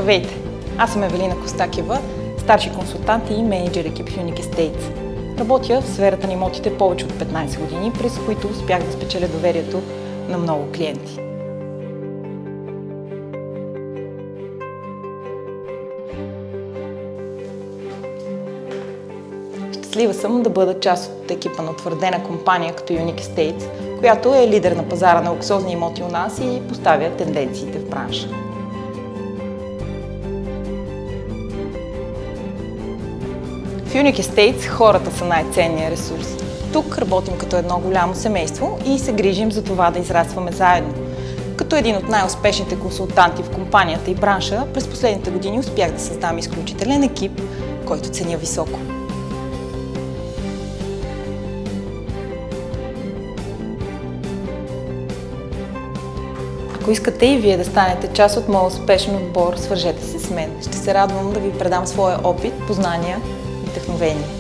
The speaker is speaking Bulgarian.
Здравейте! Аз съм Евелина Костакева, старши консултант и мениджър екип в Unique Estates. Работя в сферата на имотите повече от 15 години, през които успях да спечеля доверието на много клиенти. Щастлива съм да бъда част от екипа на утвърдена компания като Unique Estates, която е лидер на пазара на луксозни имоти у нас и поставя тенденциите в бранша. В Unique Estates хората са най-ценният ресурс. Тук работим като едно голямо семейство и се грижим за това да израстваме заедно. Като един от най-успешните консултанти в компанията и бранша, през последните години успях да създам изключителен екип, който ценя високо. Ако искате и вие да станете част от моят успешен отбор, свържете се с мен. Ще се радвам да ви предам своя опит, познания и вдъхновение.